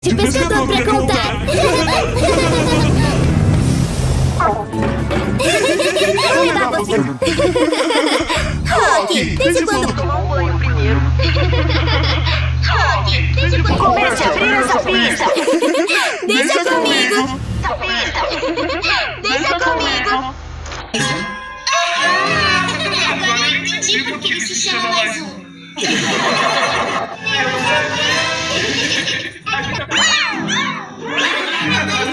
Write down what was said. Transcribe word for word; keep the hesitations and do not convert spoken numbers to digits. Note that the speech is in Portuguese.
de pescador pra contar. Vou levar você. Rock, desde quando tomar um banho primeiro? Rock, desde quando comece a abrir essa pista? Deixa comigo. Essa pista. Deixa comigo. Agora eu entendi por que ele se chama mais um. Eu